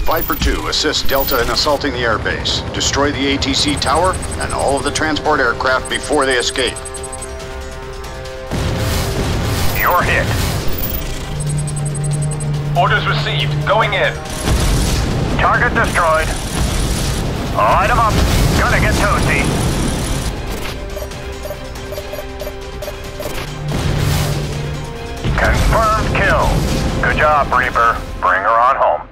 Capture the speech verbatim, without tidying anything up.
Viper two assists Delta in assaulting the airbase. Destroy the A T C tower and all of the transport aircraft before they escape. You're hit. Orders received. Going in. Target destroyed. Light 'em up. Gonna get toasty. Confirmed kill. Good job, Reaper. Bring her on home.